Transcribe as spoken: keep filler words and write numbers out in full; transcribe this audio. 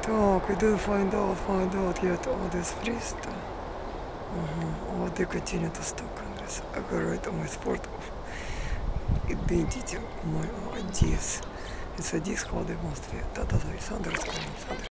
Так, we didn't find out, find out yet all this freestyle. Uh-huh. What they continue to stock Andres. I got right on my sport of identity, my ideas. It's a disc how they must be. Да-да-да, Александр сказал, Александр.